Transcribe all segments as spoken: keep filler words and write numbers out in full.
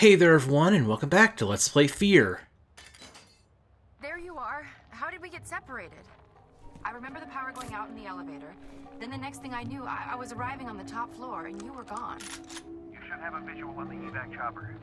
Hey there everyone, and welcome back to Let's Play F E A R. There you are. How did we get separated? I remember the power going out in the elevator. Then the next thing I knew, I, I was arriving on the top floor, and you were gone. You should have a visual on the evac chopper.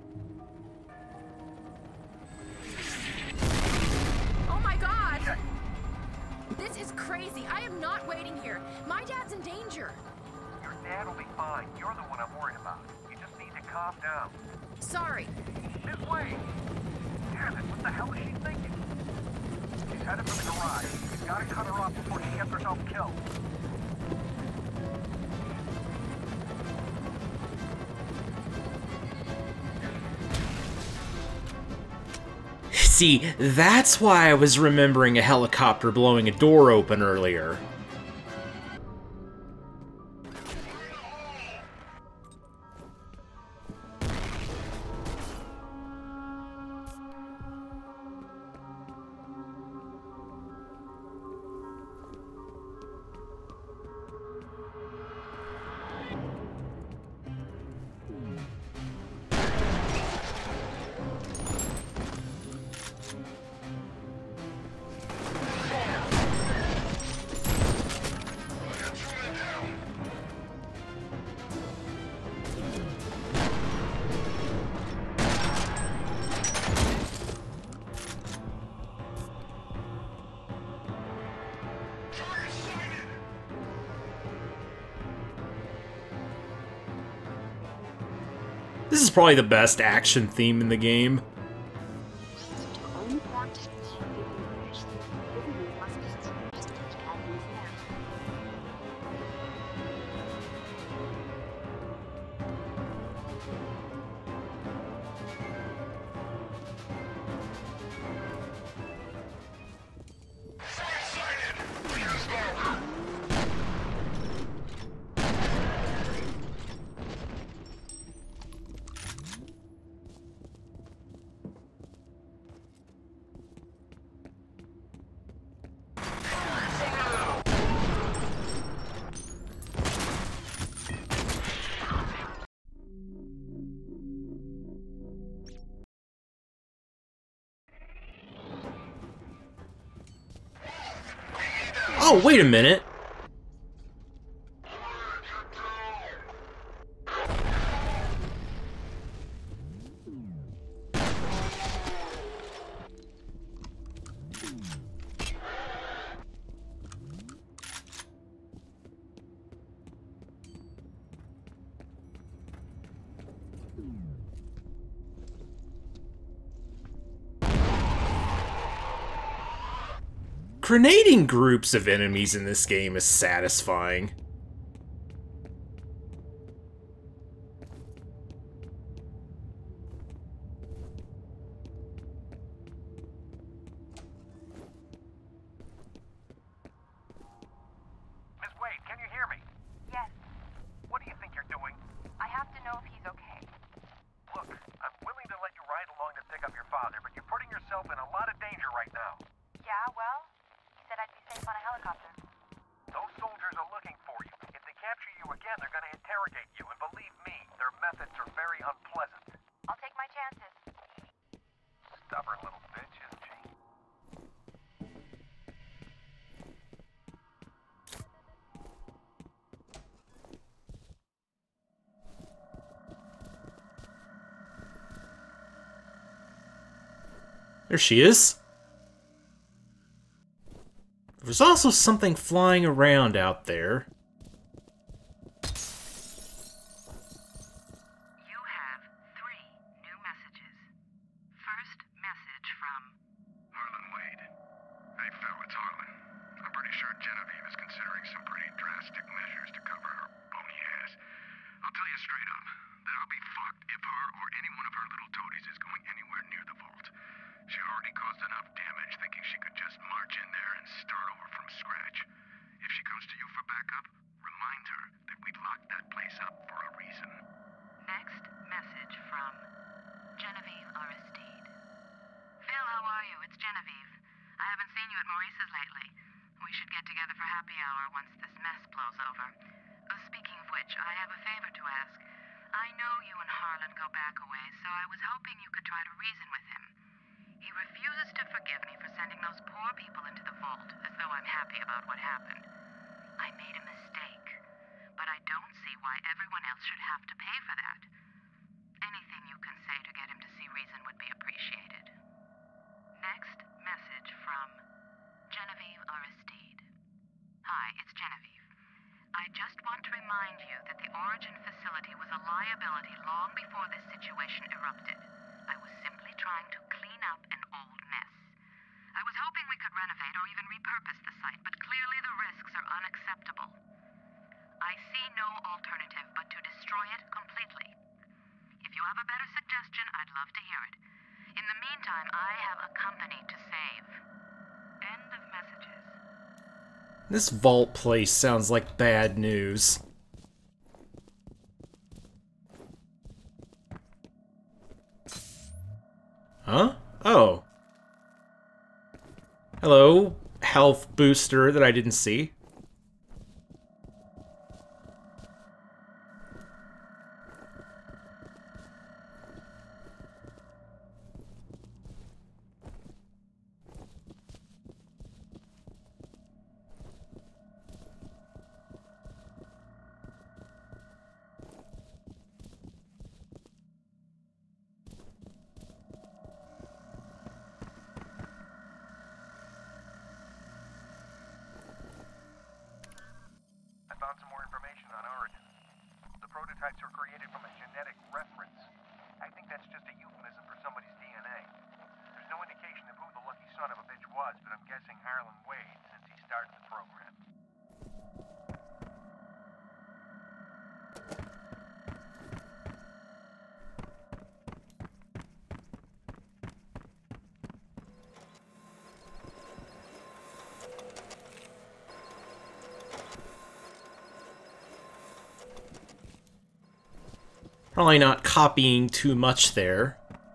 Oh my god! Check. This is crazy. I am not waiting here. My dad's in danger. Your dad will be fine. You're the one I'm worried about. You just need to calm down. Sorry. This way! Damn it, what the hell is she thinking? She's headed for the garage. You've got to cut her off before she gets herself killed. See, that's why I was remembering a helicopter blowing a door open earlier. This is probably the best action theme in the game. Oh, wait a minute. Grenading groups of enemies in this game is satisfying. Miss Wade, can you hear me? Yes, What do you think you're doing? I have to know if he's okay. Look, I'm willing to let you ride along to pick up your father, but you're putting yourself in a lot of danger right now. Yeah, well, he said I'd be safe on a helicopter. Those soldiers are looking for you. If they capture you again, they're going to interrogate you, and believe me, their methods are very unpleasant. I'll take my chances. Stubborn little bitch, isn't she? There she is. There's also something flying around out there. You have three new messages. First message from... Harlan Wade. Hey, Phil, it's Harlan. I'm pretty sure Genevieve is considering some pretty drastic measures to cover her bony ass. I'll tell you straight up that I'll be fucked if her or any one of her little toadies is going anywhere near the vault. She already caused enough damage thinking she could just march in there and start over from scratch. If she comes to you for backup, remind her that we locked that place up for a reason. Next message from Genevieve Aristide. Phil, how are you? It's Genevieve. I haven't seen you at Maurice's lately. We should get together for happy hour once this mess blows over. Uh, speaking of which, I have a favor to ask. I know you and Harlan go back a ways, so I was hoping you could try to reason with him. He refuses to forgive me for sending those poor people into the vault, as though I'm happy about what happened. I made a mistake, but I don't see why everyone else should have to pay for that. Anything you can say to get him to see reason would be appreciated. Next message from Genevieve Aristide. Hi, it's Genevieve. I just want to remind you that the Origin facility was a liability long before this situation erupted. I was simply trying to clean up an old mess. I was hoping we could renovate or even repurpose the site, but clearly the risks are unacceptable. I see no alternative but to destroy it completely. If you have a better suggestion, I'd love to hear it. In the meantime, I have a company to save. End of messages. This vault place sounds like bad news. Huh? Oh. Hello, health booster that I didn't see. Prototypes are created from a genetic reference. I think that's just a euphemism for somebody's D N A. There's no indication of who the lucky son of a bitch was, but I'm guessing Harlan Wade since he started the program. Probably not copying too much there.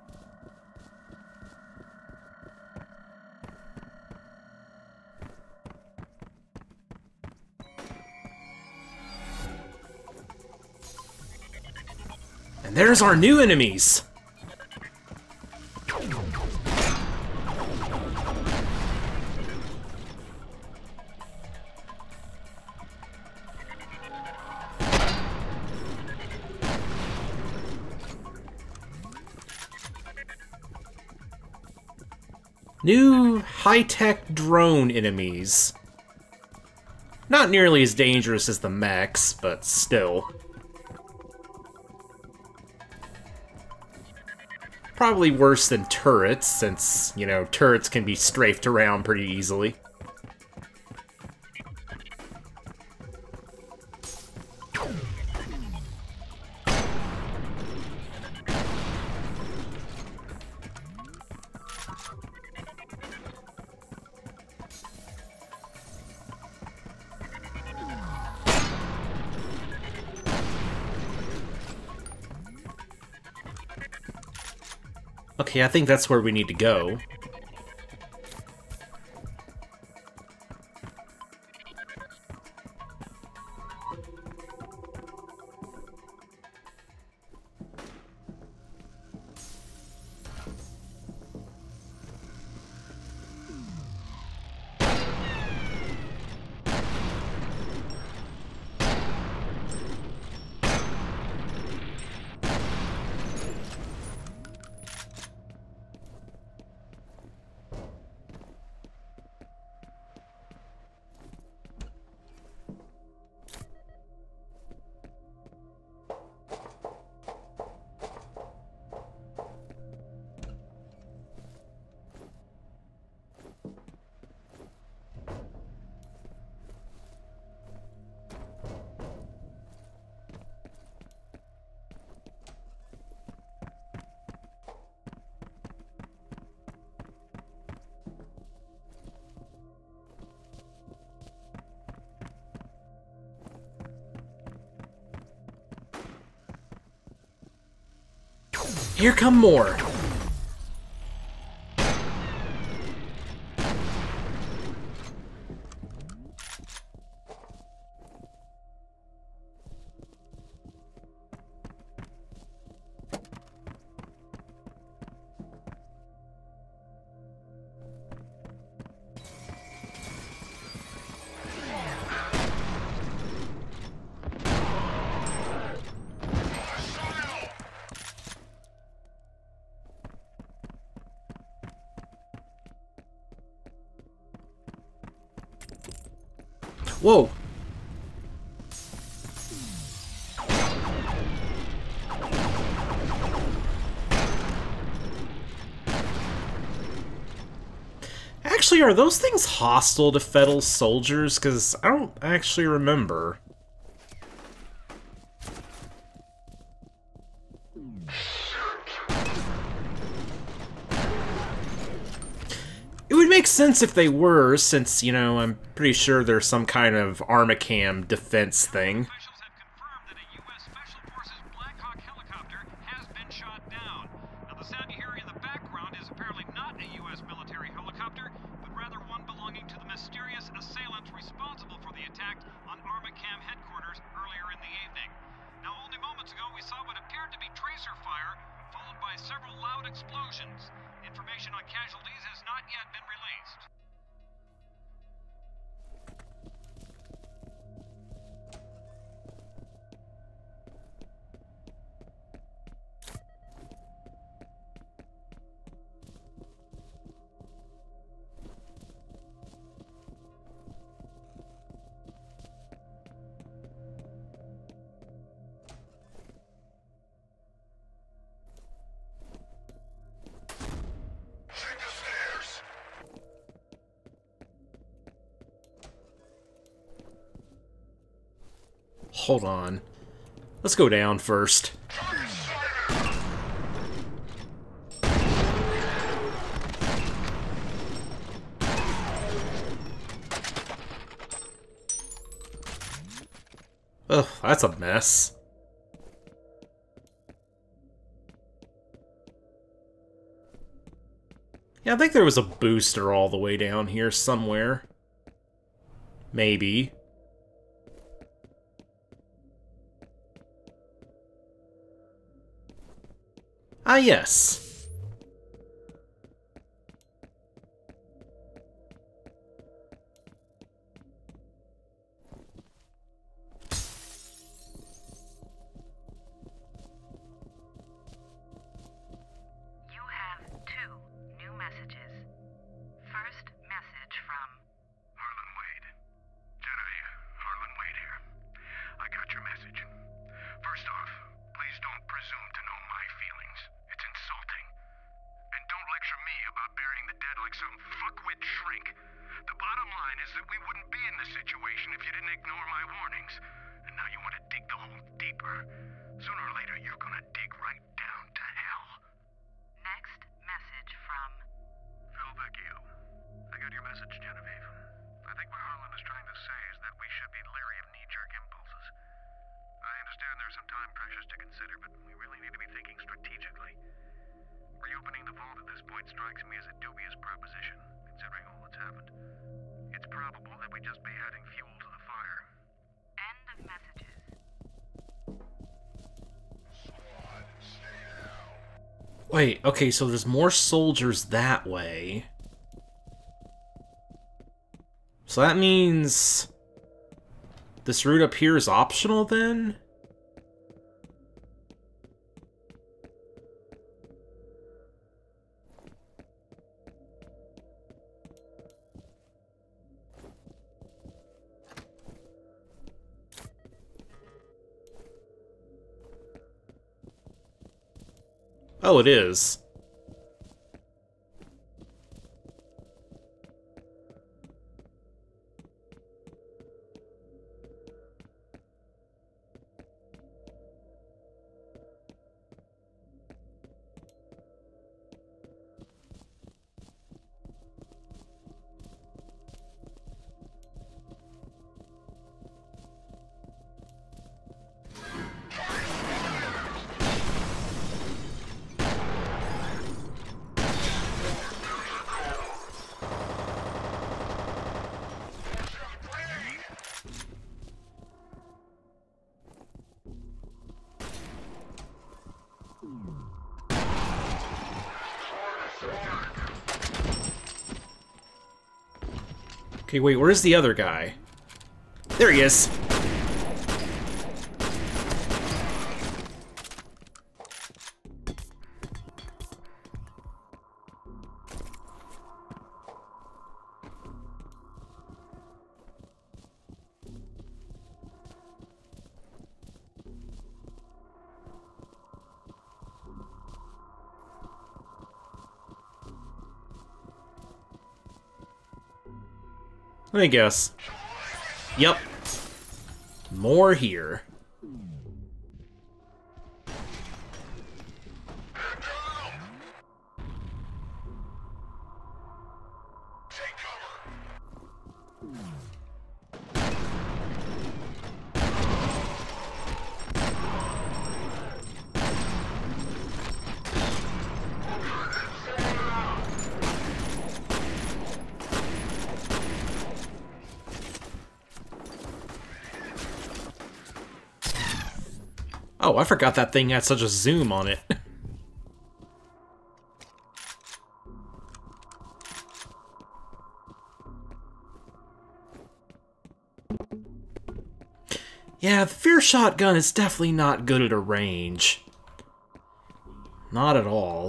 And there's our new enemies! New high-tech drone enemies. Not nearly as dangerous as the mechs, but still. Probably worse than turrets, since, you know, turrets can be strafed around pretty easily. Okay, I think that's where we need to go. Here come more. Whoa! Actually, are those things hostile to Fettel's soldiers? Because I don't actually remember. It would make sense if they were, since, you know, I'm pretty sure there's some kind of Armacham defense thing. Officials have confirmed that a U S Special Forces Black Hawk helicopter has been shot down. Now, the sound you hear in the background is apparently not a U S military helicopter, but rather one belonging to the mysterious assailant responsible for the attack on Armacham headquarters earlier in the evening. Now, only moments ago, we saw what appeared to be tracer fire, followed by several loud explosions. Information on casualties has not yet been released. Hold on. Let's go down first. Ugh, that's a mess. Yeah, I think there was a booster all the way down here somewhere. Maybe. Ah, yes. You have two new messages. First message from Harlan Wade. Genevieve, Harlan Wade here. I got your message. First off, please don't presume to know my feelings. It's insulting. And don't lecture me about burying the dead like some fuckwit shrink. The bottom line is that we wouldn't be in this situation if you didn't ignore my warnings. And now you want to dig the hole deeper. Sooner or later, you're gonna dig right down to hell. next message from Fettel. I got your message, Genevieve. I think what Harlan is trying to say is that we should be leery of knee-jerk impulses. I understand there's some time pressures to consider, but we really need to be thinking strategically. Reopening the vault at this point strikes me as a dubious proposition, considering all that's happened. It's probable that we just be adding fuel to the fire. end of messages. Wait, okay, so there's more soldiers that way. So that means this route up here is optional then? Oh, it is. Okay, wait, where's the other guy? There he is! Let me guess. Yep. More here. Oh, I forgot that thing had such a zoom on it. Yeah, the F E A R shotgun is definitely not good at a range. Not at all.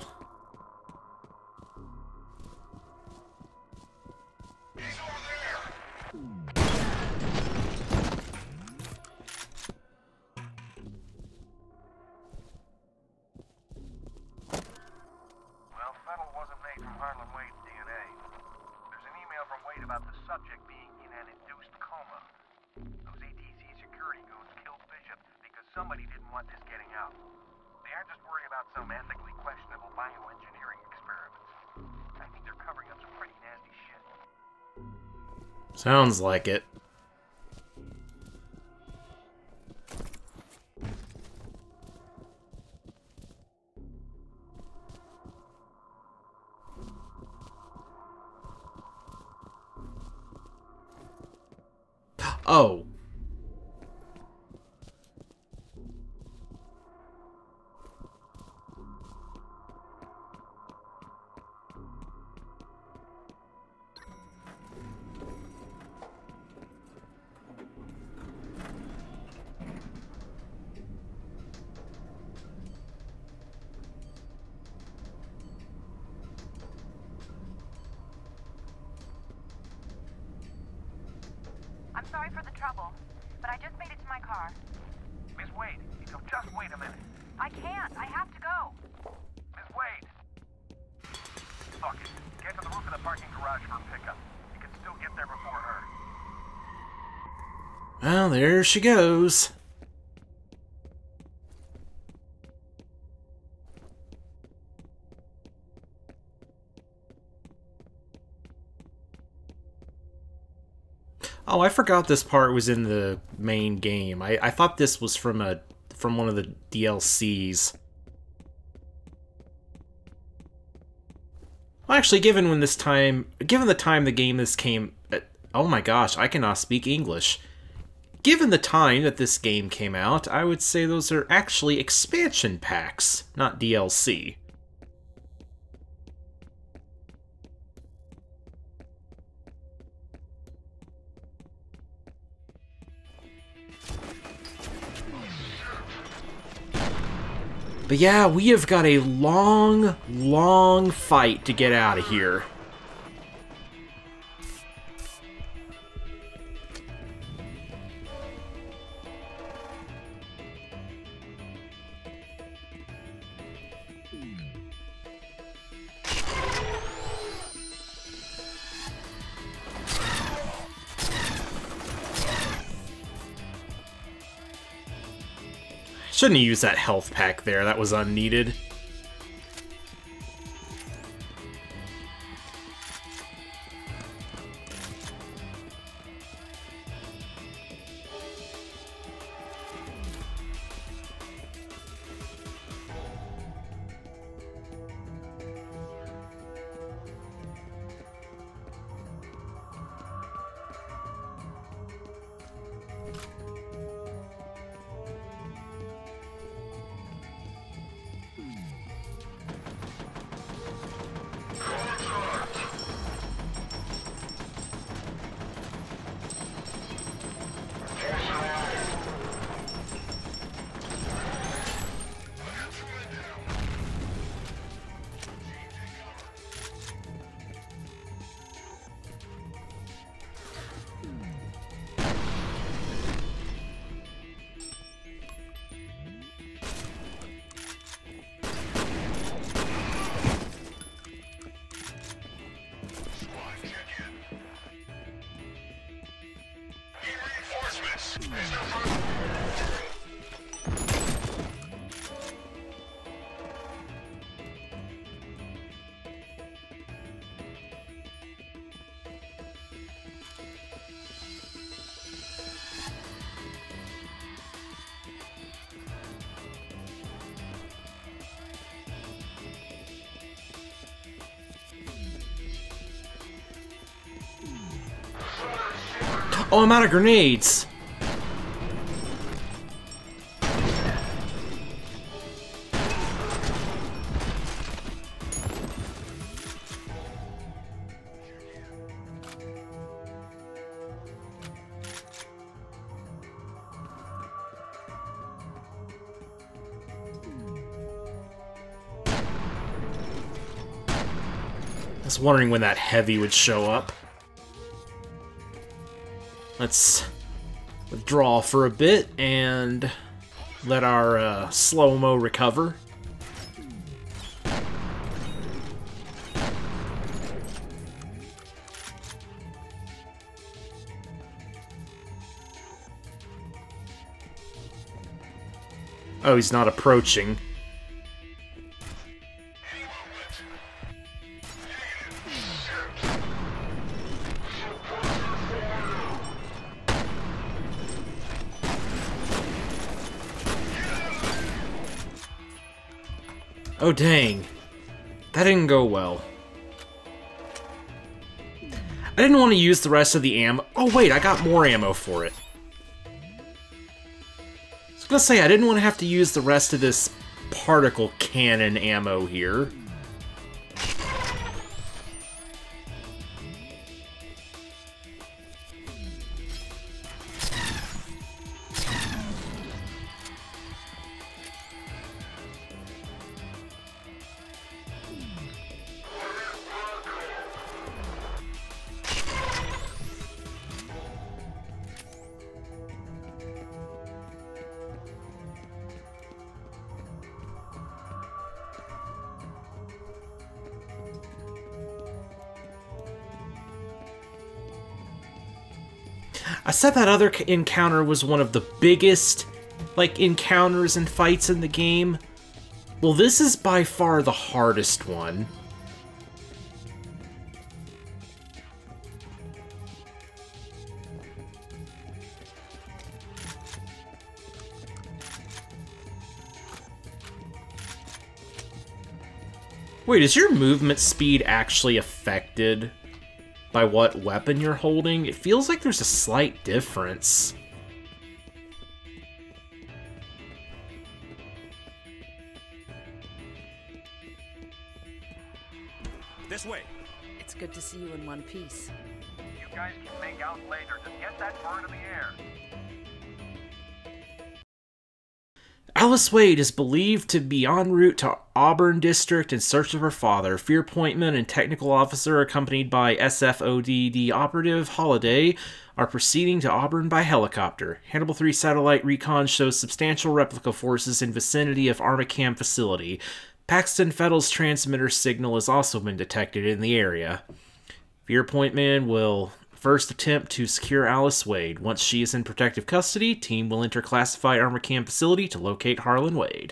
Well, Fettel wasn't made from Harlan Wade's D N A. There's an email from Wade about the subject being in an induced coma. Those A T C security goons killed Bishop because somebody didn't want this getting out. They aren't just worried about some ethically questionable bioengineering experiments. I think they're covering up some pretty nasty shit. Sounds like it. Oh. I'm sorry for the trouble, but I just made it to my car. Miss Wade, so just wait a minute. I can't. I have to go. Miss Wade! Fuck it. Get to the roof of the parking garage for a pickup. You can still get there before her. Well, there she goes. Oh, I forgot this part was in the main game. I, I thought this was from a from one of the D L Cs. Well, actually, given when this time, given the time the game this came, uh, oh my gosh, I cannot speak English. Given the time that this game came out, I would say those are actually expansion packs, not D L C. But yeah, we have got a long, long fight to get out of here. Shouldn't have used that health pack there, that was unneeded. Oh, I'm out of grenades! I was wondering when that heavy would show up. Let's withdraw for a bit and let our uh, slow-mo recover. Oh, he's not approaching. Oh dang, that didn't go well. I didn't want to use the rest of the ammo. Oh wait, I got more ammo for it. I was gonna say, I didn't want to have to use the rest of this particle cannon ammo here. I said that other encounter was one of the biggest, like, encounters and fights in the game. Well, this is by far the hardest one. Wait, is your movement speed actually affected by what weapon you're holding? It feels like there's a slight difference. This way. It's good to see you in one piece. You guys can make out later. Just get that bird in the air. Alice Wade is believed to be en route to Auburn District in search of her father. F E A R appointment and technical officer, accompanied by S F O D D operative Holiday, are proceeding to Auburn by helicopter. Hannibal three satellite recon shows substantial replica forces in vicinity of Armacham facility. Paxton Fettel's transmitter signal has also been detected in the area. F E A R appointment will first attempt to secure Alice Wade. Once she is in protective custody, team will enter classified Armacham facility to locate Harlan Wade.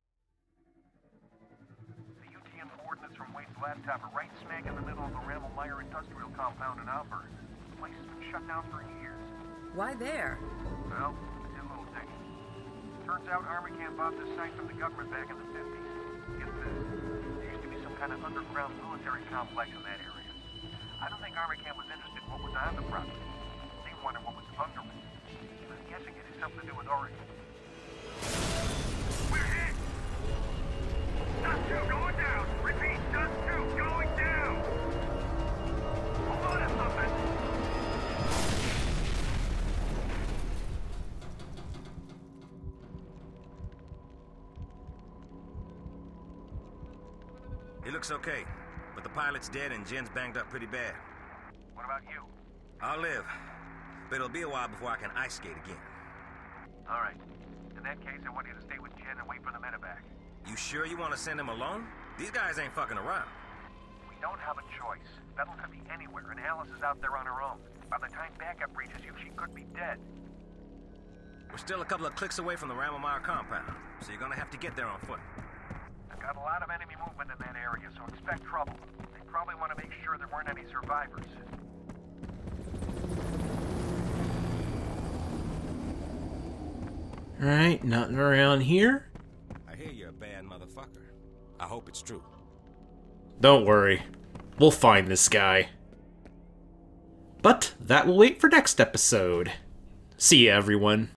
The U T M coordinates from Wade's laptop are right smack in the middle of the Rammelmeyer industrial compound in Auburn. The place has been shut down for years. Why there? Well, I did a little digging. Turns out Armacham bought this site from the government back in the fifties. Get this, there used to be some kind of underground military complex in that area. I don't think Armacham was interested in what was on the property. They wanted what was under it. I'm guessing it has something to do with Oregon. We're hit! Dust two going down! Repeat, dust two going down! Hold on to something! He looks okay, but the pilot's dead and Jen's banged up pretty bad. What about you? I'll live, but it'll be a while before I can ice skate again. All right. In that case, I want you to stay with Jen and wait for the medevac. You sure you want to send him alone? These guys ain't fucking around. We don't have a choice. Fettel could be anywhere, and Alice is out there on her own. By the time backup reaches you, she could be dead. We're still a couple of clicks away from the Rammelmeyer compound, so you're gonna have to get there on foot. I've got a lot of enemy movement in that area, so expect trouble. They probably want to make sure there weren't any survivors. Alright, nothing around here. I hear you're a bad motherfucker. I hope it's true. Don't worry. We'll find this guy. But that will wait for next episode. See ya, everyone.